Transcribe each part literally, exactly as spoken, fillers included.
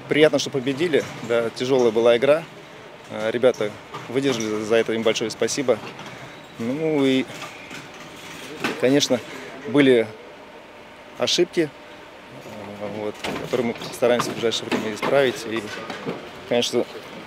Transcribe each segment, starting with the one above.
Приятно, что победили. Да, тяжелая была игра. Ребята выдержали, за это им большое спасибо. Ну и, конечно, были ошибки, вот, которые мы стараемся в ближайшее время исправить. И, конечно,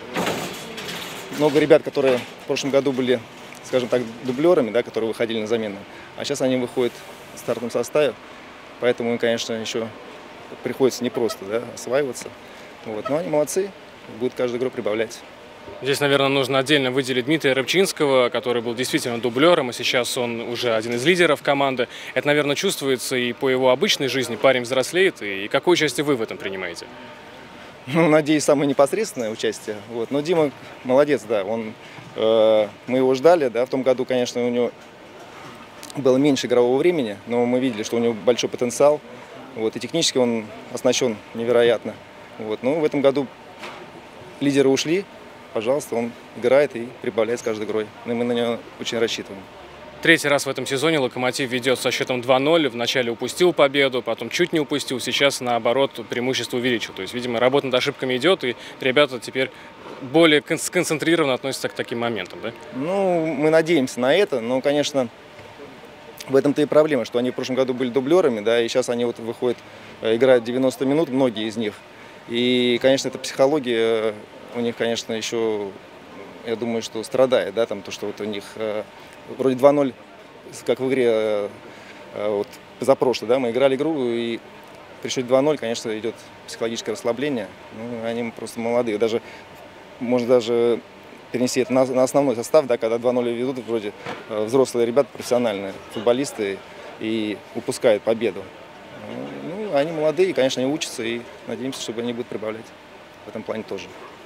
много ребят, которые в прошлом году были, скажем так, дублерами, да, которые выходили на замену, а сейчас они выходят в стартовом составе, поэтому им, конечно, еще приходится непросто, да, осваиваться. Вот. Но они молодцы, будут каждую игру прибавлять. Здесь, наверное, нужно отдельно выделить Дмитрия Рыбчинского, который был действительно дублером, и сейчас он уже один из лидеров команды. Это, наверное, чувствуется и по его обычной жизни. Парень взрослеет. И какое участие вы в этом принимаете? Ну, надеюсь, самое непосредственное участие. Вот. Но Дима молодец, да. Он, э, мы его ждали, да. В том году, конечно, у него было меньше игрового времени, но мы видели, что у него большой потенциал. Вот. И технически он оснащен невероятно. Вот. Но в этом году лидеры ушли. Пожалуйста, он играет и прибавляет с каждой игрой. И мы на него очень рассчитываем. Третий раз в этом сезоне «Локомотив» ведет со счетом два ноль. Вначале упустил победу, потом чуть не упустил. Сейчас, наоборот, преимущество увеличил. То есть, видимо, работа над ошибками идет, и ребята теперь более сконцентрированно относятся к таким моментам, да? Ну, мы надеемся на это, но, конечно, в этом-то и проблема, что они в прошлом году были дублерами, да, и сейчас они вот выходят, играют девяносто минут, многие из них. И, конечно, эта психология у них, конечно, еще, я думаю, что страдает, да, там, то, что вот у них э, вроде два ноль, как в игре э, вот, позапрошлой, да, мы играли игру, и при счете два ноль, конечно, идет психологическое расслабление. Ну, они просто молодые, даже, можно даже перенести это на, на основной состав, да, когда два ноль ведут, вроде э, взрослые ребята, профессиональные футболисты, и упускают победу. Ну, они молодые, конечно, они учатся, и надеемся, чтобы они будут прибавлять в этом плане тоже.